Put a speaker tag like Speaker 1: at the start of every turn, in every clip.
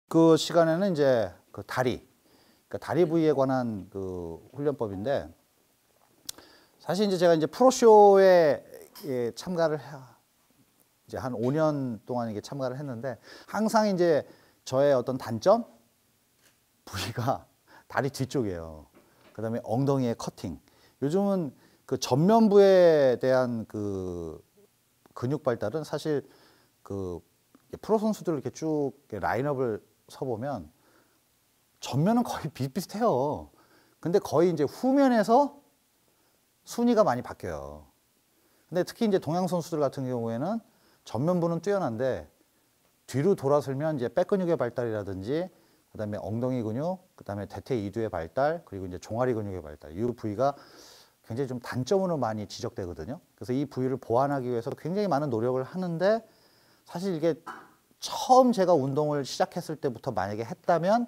Speaker 1: 그 시간에는 이제 그 다리, 그러니까 다리 부위에 관한 그 훈련법인데, 사실 이제 제가 이제 프로쇼에 참가를 이제 한 5년 동안 이게 참가를 했는데, 항상 이제 저의 어떤 단점 부위가 다리 뒤쪽이에요. 그다음에 엉덩이의 커팅. 요즘은 그 전면부에 대한 그 근육 발달은 사실 그 프로 선수들 이렇게 쭉 라인업을 서보면 전면은 거의 비슷비슷해요. 근데 거의 이제 후면에서 순위가 많이 바뀌어요. 근데 특히 이제 동양 선수들 같은 경우에는 전면부는 뛰어난데 뒤로 돌아서면 이제 백 근육의 발달이라든지 그다음에 엉덩이 근육, 그다음에 대퇴 이두의 발달, 그리고 이제 종아리 근육의 발달, 이 부위가 굉장히 좀 단점으로 많이 지적되거든요. 그래서 이 부위를 보완하기 위해서 굉장히 많은 노력을 하는데, 사실 이게 처음 제가 운동을 시작했을 때부터 만약에 했다면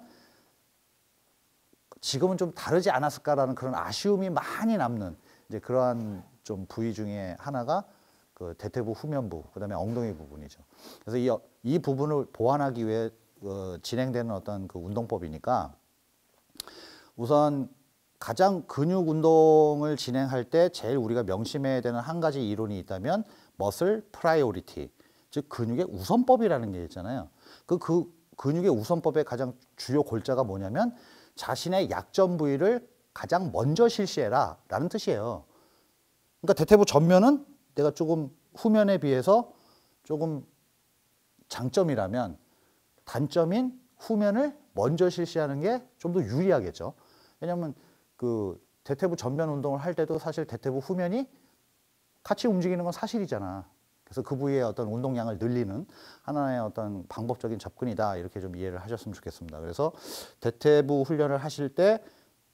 Speaker 1: 지금은 좀 다르지 않았을까라는 그런 아쉬움이 많이 남는 이제 그러한 좀 부위 중에 하나가 그 대퇴부 후면부, 그다음에 엉덩이 부분이죠. 그래서 이 부분을 보완하기 위해 진행되는 어떤 그 운동법이니까, 우선 가장 근육 운동을 진행할 때 제일 우리가 명심해야 되는 한 가지 이론이 있다면 머슬 프라이오리티, 즉 근육의 우선법이라는 게 있잖아요. 그 근육의 우선법의 가장 주요 골자가 뭐냐면 자신의 약점 부위를 가장 먼저 실시해라 라는 뜻이에요. 그러니까 대퇴부 전면은 내가 조금 후면에 비해서 조금 장점이라면 단점인 후면을 먼저 실시하는 게 좀 더 유리하겠죠. 왜냐하면 그 대퇴부 전면 운동을 할 때도 사실 대퇴부 후면이 같이 움직이는 건 사실이잖아. 그래서 그 부위의 어떤 운동량을 늘리는 하나의 어떤 방법적인 접근이다, 이렇게 좀 이해를 하셨으면 좋겠습니다. 그래서 대퇴부 훈련을 하실 때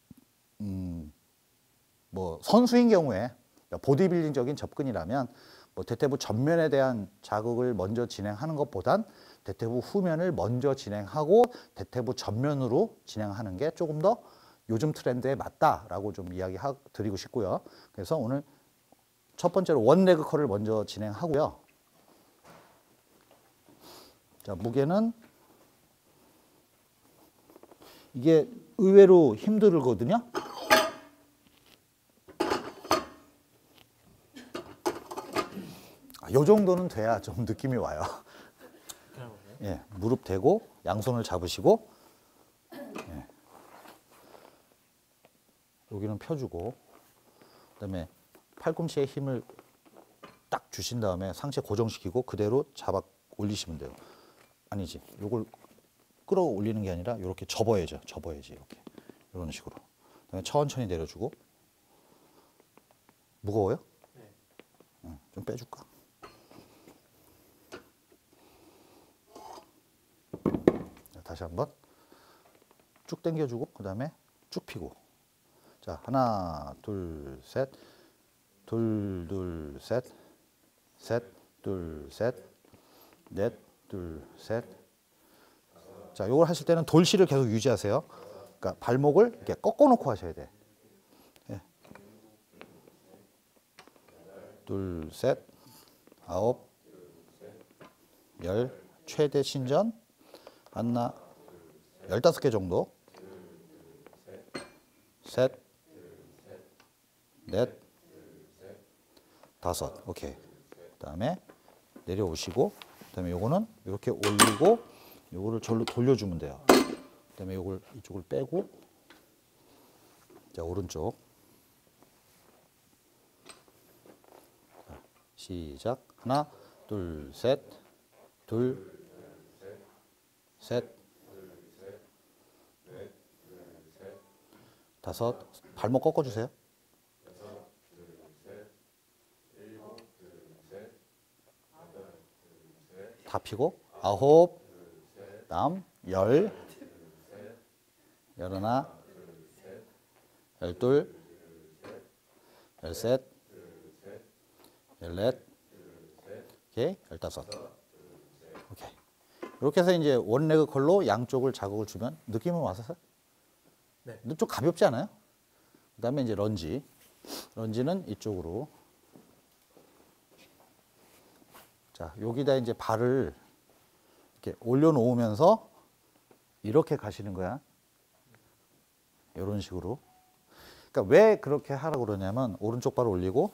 Speaker 1: 뭐 선수인 경우에 보디빌딩적인 접근이라면 뭐 대퇴부 전면에 대한 자극을 먼저 진행하는 것보단 대퇴부 후면을 먼저 진행하고 대퇴부 전면으로 진행하는 게 조금 더 요즘 트렌드에 맞다라고 좀 이야기 드리고 싶고요. 그래서 오늘 첫 번째로 원레그 컬을 먼저 진행하고요. 자, 무게는 이게 의외로 힘들거든요. 이 정도는 돼야 좀 느낌이 와요. 예, 무릎 대고 양손을 잡으시고, 예, 여기는 펴주고, 그다음에 팔꿈치에 힘을 딱 주신 다음에 상체 고정시키고 그대로 잡아 올리시면 돼요. 아니지, 요걸 끌어올리는 게 아니라 이렇게 접어야죠. 이렇게 이런 식으로. 그다음에 천천히 내려주고. 무거워요? 네. 좀 빼줄까? 다시 한번 쭉 당겨주고 그다음에 쭉 펴고. 자, 하나, 둘, 셋, 둘, 셋, 셋, 둘, 셋, 넷, 둘, 셋. 자, 이걸 하실 때는 돌실을 계속 유지하세요. 그러니까 발목을 이렇게 꺾어놓고 하셔야 돼. 예. 둘, 셋, 아홉, 열, 최대 신전 하나, 15개 정도. 셋, 넷, 다섯. 오케이. 그다음에 내려오시고, 그다음에 요거는 이렇게 올리고 요거를 절로 돌려주면 돼요. 그다음에 요걸 이쪽을 빼고, 자, 오른쪽. 자, 시작. 하나, 둘, 셋, 둘, 셋, 다섯. 발목 꺾어주세요. 다 펴고, 아홉, 다음 열, 열하나, 열둘, 열셋, 열넷, 오케이, 열다섯. 오케이. 이렇게 해서 이제 원레그 컬로 양쪽을 자극을 주면 느낌은 왔었어요? 네. 좀 가볍지 않아요? 그다음에 이제 런지. 런지는 이쪽으로. 자, 여기다 이제 발을 이렇게 올려놓으면서 이렇게 가시는 거야. 이런 식으로. 그러니까 왜 그렇게 하라고 그러냐면 오른쪽 발을 올리고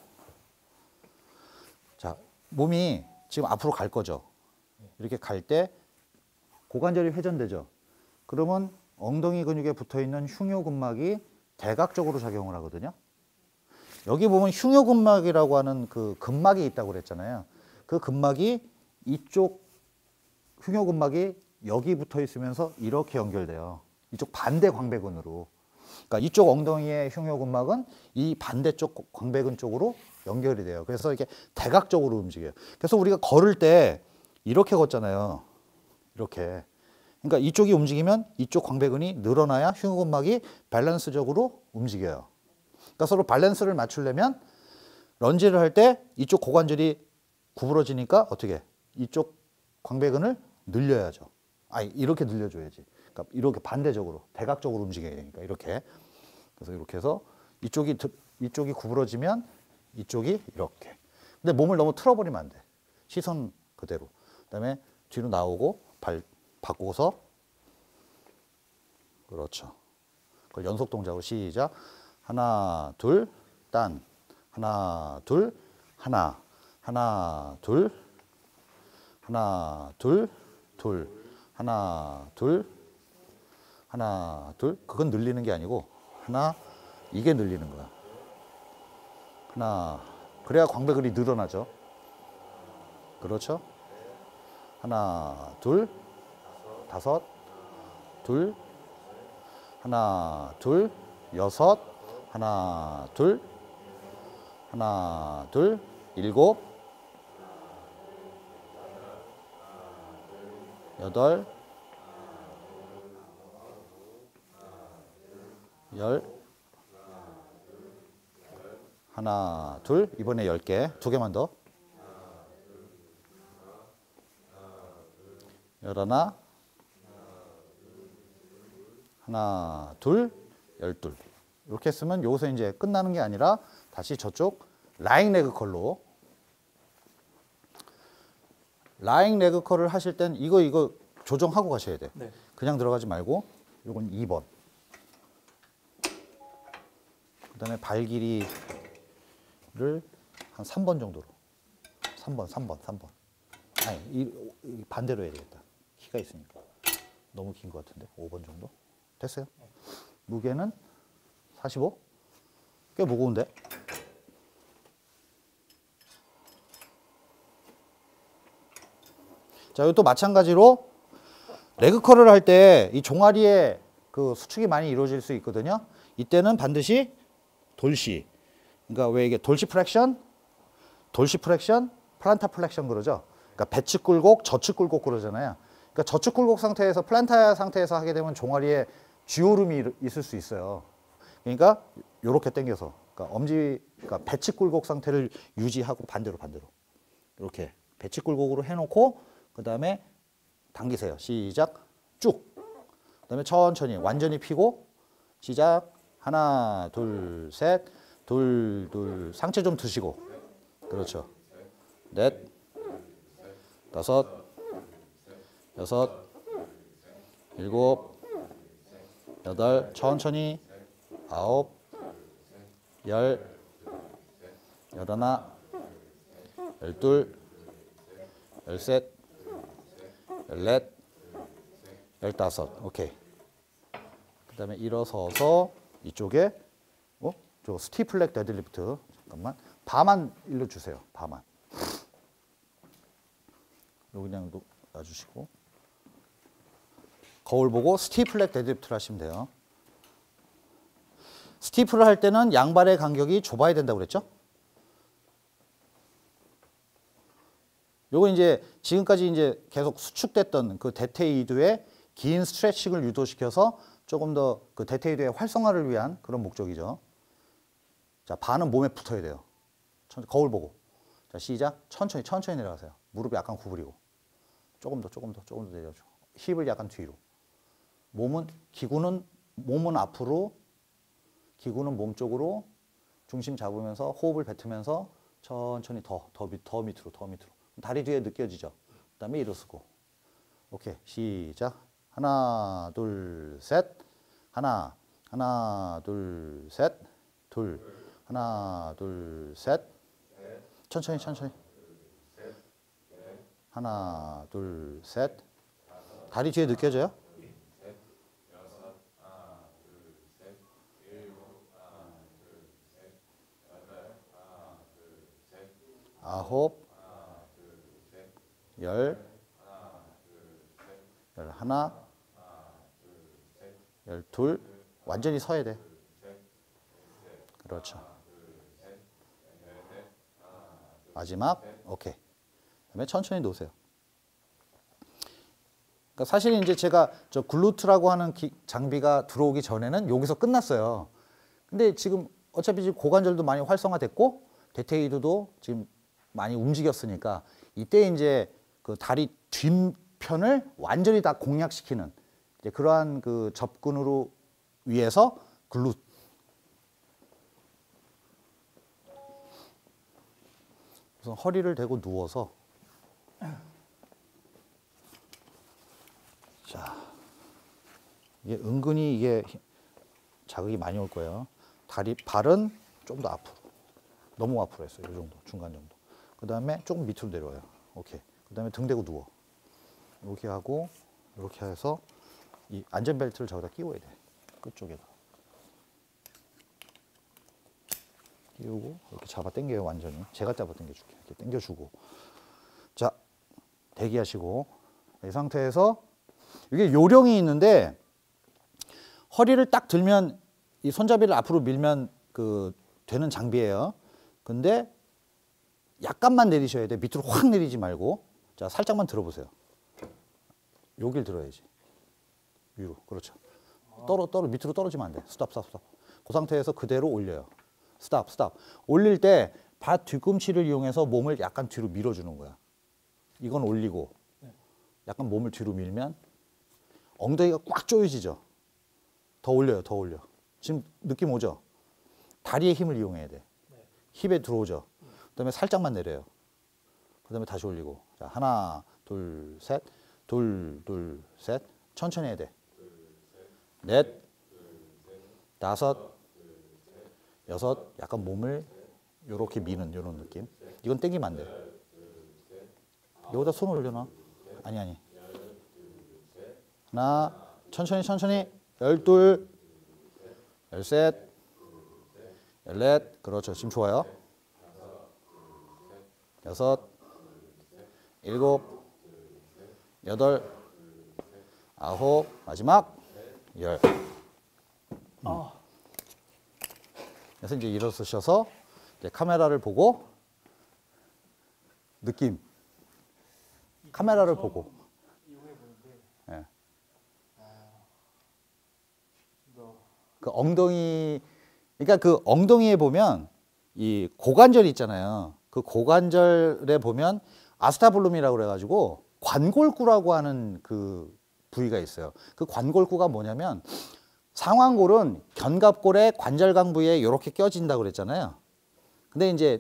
Speaker 1: 자, 몸이 지금 앞으로 갈 거죠. 이렇게 갈 때 고관절이 회전되죠. 그러면 엉덩이 근육에 붙어 있는 흉요근막이 대각적으로 작용을 하거든요. 여기 보면 흉요근막이라고 하는 그 근막이 있다고 그랬잖아요. 그 근막이 이쪽 흉요근막이 여기 붙어 있으면서 이렇게 연결돼요. 이쪽 반대 광배근으로. 그러니까 이쪽 엉덩이의 흉요근막은 이 반대쪽 광배근 쪽으로 연결이 돼요. 그래서 이게 대각적으로 움직여요. 그래서 우리가 걸을 때 이렇게 걷잖아요. 이렇게. 그러니까 이쪽이 움직이면 이쪽 광배근이 늘어나야 흉요근막이 밸런스적으로 움직여요. 그러니까 서로 밸런스를 맞추려면 런지를 할 때 이쪽 고관절이 구부러지니까 어떻게? 이쪽 광배근을 늘려야죠. 아니, 이렇게 늘려줘야지. 그러니까 이렇게 반대적으로, 대각적으로 움직여야 되니까 이렇게. 그래서 이렇게 해서 이쪽이 구부러지면 이쪽이 이렇게. 근데 몸을 너무 틀어버리면 안 돼. 시선 그대로. 그다음에 뒤로 나오고 발 바꾸고서 그렇죠. 그걸 연속 동작으로 시작. 하나, 둘, 딴. 하나, 둘, 하나. 하나, 둘. 하나, 둘, 둘. 하나, 둘. 하나, 둘. 그건 늘리는 게 아니고 하나, 이게 늘리는 거야. 하나. 그래야 광배근이 늘어나죠. 그렇죠? 하나, 둘, 다섯, 둘, 하나, 둘, 여섯, 하나, 둘, 하나, 둘, 일곱, 여덟, 열, 하나, 둘, 이번에 10개, 2개만 더. 열하나, 하나, 둘, 12. 이렇게 했으면 여기서 이제 끝나는 게 아니라 다시 저쪽 라잉 레그 컬로. 라잉 레그 컬을 하실 땐 이거 조정하고 가셔야 돼.
Speaker 2: 네.
Speaker 1: 그냥 들어가지 말고 이건 2번. 그다음에 발 길이를 한 3번 정도로. 3번. 아니, 이 반대로 해야 되겠다. 키가 있으니까. 너무 긴 것 같은데. 5번 정도? 됐어요? 무게는 45? 꽤 무거운데? 자, 이것도 마찬가지로 레그 컬을 할 때 이 종아리에 그 수축이 많이 이루어질 수 있거든요. 이때는 반드시 돌시. 그러니까 왜 이게 돌시 플렉션, 플란타 플렉션 그러죠. 그러니까 배측 굴곡, 저측 굴곡 그러잖아요. 그러니까 저측 굴곡 상태에서 플란타 상태에서 하게 되면 종아리에 쥐오름이 있을 수 있어요. 그러니까 이렇게 당겨서, 그러니까 그러니까 배측 굴곡 상태를 유지하고 반대로 이렇게 배측 굴곡으로 해놓고 그 다음에 당기세요. 시작, 쭉. 그 다음에 천천히 완전히 펴고 시작. 하나, 둘, 셋, 둘, 둘. 상체 좀 드시고. 그렇죠. 넷, 다섯, 여섯, 일곱, 여덟. 천천히. 아홉, 열, 열하나, 열둘, 열셋, 열넷, 열다섯. 오케이. 그 다음에 일어서서 이쪽에 저 스티플렉 데드리프트. 잠깐만. 바만 일러주세요. 바만. 여기 그냥 놔주시고. 거울 보고 스티플렉 데드리프트를 하시면 돼요. 스티플을 할 때는 양발의 간격이 좁아야 된다고 그랬죠? 요거 이제 지금까지 이제 계속 수축됐던 그 대퇴이두의 긴 스트레칭을 유도시켜서 조금 더 그 대퇴이두의 활성화를 위한 그런 목적이죠. 자, 바는 몸에 붙어야 돼요. 거울 보고. 자, 시작. 천천히 내려가세요. 무릎 약간 구부리고. 조금 더 내려줘. 힙을 약간 뒤로. 몸은 앞으로, 기구는 몸 쪽으로 중심 잡으면서 호흡을 뱉으면서 천천히 더 밑으로. 다리 뒤에 느껴지죠? 그 다음에 일어서고. 오케이. 시작. 하나, 둘, 셋. 하나, 하나, 둘, 셋. 둘, 하나, 둘, 셋. 천천히, 천천히. 하나, 둘, 셋. 다리 뒤에 느껴져요? 아홉, 열, 열하나, 열둘. 완전히 서야 돼. 그렇죠. 마지막, 오케이. 그다음에 천천히 놓으세요. 그러니까 사실 이제 제가 저 글루트라고 하는 장비가 들어오기 전에는 여기서 끝났어요. 근데 지금 어차피 지금 고관절도 많이 활성화됐고 대퇴이드도 지금 많이 움직였으니까 이때 이제 그 다리 뒷편을 완전히 다 공략시키는 이제 그러한 그 접근으로 위해서 글루 우선 허리를 대고 누워서 자 이게 은근히 이게 자극이 많이 올 거예요. 다리 발은 좀 더 앞으로 너무 앞으로 했어요. 이 정도 중간 정도. 그 다음에 조금 밑으로 내려와요. 오케이. 그 다음에 등 대고 누워. 이렇게 하고 이렇게 해서 이 안전벨트를 저기다 끼워야 돼. 끝쪽에다 끼우고 이렇게 잡아 당겨요. 완전히 제가 잡아 당겨줄게. 이렇게 당겨주고 자 대기하시고 이 상태에서 이게 요령이 있는데 허리를 딱 들면 이 손잡이를 앞으로 밀면 그 되는 장비예요. 근데 약간만 내리셔야 돼. 밑으로 확 내리지 말고. 자, 살짝만 들어보세요. 여길 들어야지. 위로. 그렇죠. 밑으로 떨어지면 안 돼. 스탑. 그 상태에서 그대로 올려요. 스탑. 올릴 때 발 뒤꿈치를 이용해서 몸을 약간 뒤로 밀어주는 거야. 이건 올리고 약간 몸을 뒤로 밀면 엉덩이가 꽉 조여지죠. 더 올려요. 지금 느낌 오죠? 다리의 힘을 이용해야 돼. 힙에 들어오죠. 그다음에 살짝만 내려요. 그다음에 다시 올리고. 자, 하나, 둘, 셋. 둘, 셋. 천천히 해야 돼. 넷, 다섯, 여섯. 약간 몸을 요렇게 미는 요런 느낌. 이건 땡기면 안 돼. 여기다 손 올려놔. 아니. 하나, 천천히. 열둘, 열셋, 열넷. 그렇죠. 지금 좋아요. 여섯, 일곱, 여덟, 아홉. 마지막 열. 그래서 이제 일어서셔서 이제 카메라를 보고 느낌. 카메라를 보고. 예. 그 엉덩이, 그러니까 그 엉덩이에 보면 이 고관절 있잖아요. 그 고관절에 보면 아스타블룸이라고 그래가지고 관골구라고 하는 그 부위가 있어요. 그 관골구가 뭐냐면 상완골은 견갑골의 관절강 부위에 이렇게 껴진다고 그랬잖아요. 근데 이제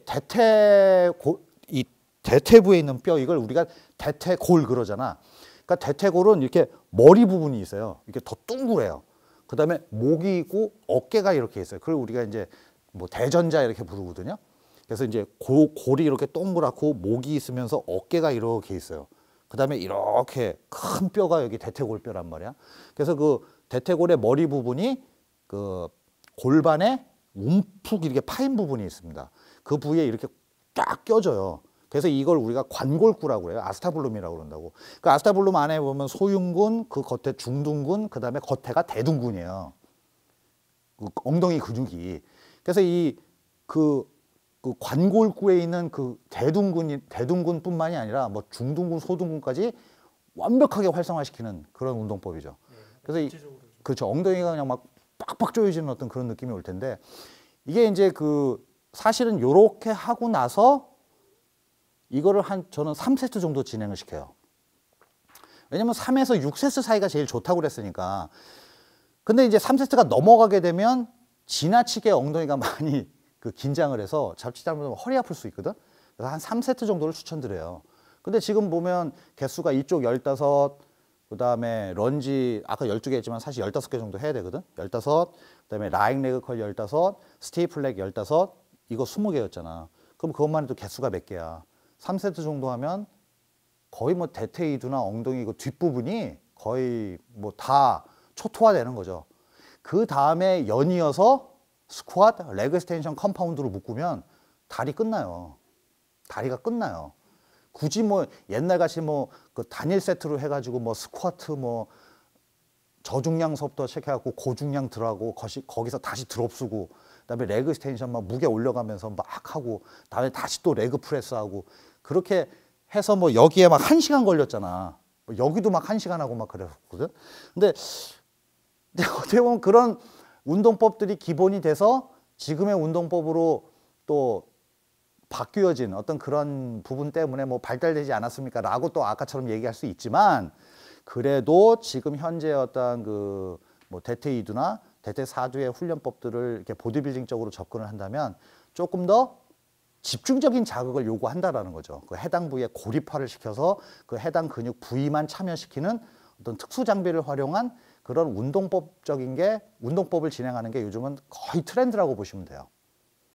Speaker 1: 이 대퇴부에 있는 뼈, 이걸 우리가 대퇴골 그러잖아. 그러니까 대퇴골은 이렇게 머리 부분이 있어요. 이렇게 더 둥그래요. 그 다음에 목이 있고 어깨가 이렇게 있어요. 그걸 우리가 이제 뭐 대전자 이렇게 부르거든요. 그래서 이제 골이 이렇게 동그랗고 목이 있으면서 어깨가 이렇게 있어요. 그 다음에 이렇게 큰 뼈가 여기 대퇴골뼈란 말이야. 그래서 그 대퇴골의 머리 부분이 그 골반에 움푹 이렇게 파인 부분이 있습니다. 그 부위에 이렇게 쫙 껴져요. 그래서 이걸 우리가 관골구라고 그래요. 아스타블룸이라고 그런다고. 그 아스타블룸 안에 보면 소흉근, 그 겉에 중둔근, 그 다음에 겉에가 대둔근이에요. 그 엉덩이 근육이. 그래서 그 관골구에 있는 그 대둔근뿐만이 아니라 뭐 중둔근, 소둔근까지 완벽하게 활성화시키는 그런 운동법이죠. 그래서 그렇죠. 엉덩이가 그냥 막 빡빡 조여지는 어떤 그런 느낌이 올 텐데 이게 이제 그 사실은 요렇게 하고 나서 이거를 저는 3세트 정도 진행을 시켜요. 왜냐면 3에서 6세트 사이가 제일 좋다고 그랬으니까. 근데 이제 3세트가 넘어가게 되면 지나치게 엉덩이가 많이 그 긴장을 해서 자칫 잘못하면 허리 아플 수 있거든. 그래서 한 3세트 정도를 추천드려요. 근데 지금 보면 개수가 이쪽 15, 그다음에 런지 아까 12개 했지만 사실 15개 정도 해야 되거든. 15. 그다음에 라잉 레그 컬 15, 스테이플 렉 15. 이거 20개였잖아. 그럼 그것만 해도 개수가 몇 개야? 3세트 정도 하면 거의 뭐 대퇴이두나 엉덩이 이거 뒷부분이 거의 뭐 다 초토화되는 거죠. 그 다음에 연이어서 스쿼트, 레그 스텐션 컴파운드로 묶으면 다리 끝나요. 다리가 끝나요. 굳이 뭐 옛날같이 뭐 그 단일 세트로 해가지고 뭐 스쿼트 뭐 저중량 수업도 체크해갖고 고중량 들어가고 거기서 다시 드롭 쓰고 그다음에 레그 스텐션 막 무게 올려가면서 막 하고 다음에 다시 또 레그 프레스하고 그렇게 해서 뭐 여기에 막 1시간 걸렸잖아. 뭐 여기도 막 1시간 하고 막 그랬거든. 근데 어떻게 보면 그런 운동법들이 기본이 돼서 지금의 운동법으로 또 바뀌어진 어떤 그런 부분 때문에 뭐 발달되지 않았습니까? 라고 또 아까처럼 얘기할 수 있지만 그래도 지금 현재 어떤 그 뭐 대퇴2두나 대퇴4두의 훈련법들을 이렇게 보디빌딩적으로 접근을 한다면 조금 더 집중적인 자극을 요구한다라는 거죠. 그 해당 부위에 고립화를 시켜서 그 해당 근육 부위만 참여시키는 어떤 특수 장비를 활용한 그런 운동법적인 게 운동법을 진행하는 게 요즘은 거의 트렌드라고 보시면 돼요.